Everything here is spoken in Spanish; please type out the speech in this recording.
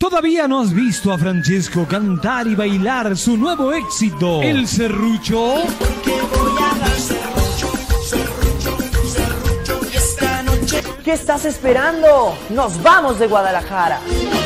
¿Todavía no has visto a Francesco cantar y bailar su nuevo éxito, El Serrucho? Porque voy a dar serrucho, serrucho, serrucho, y esta noche. ¿Qué estás esperando? ¡Nos vamos de Guadalajara!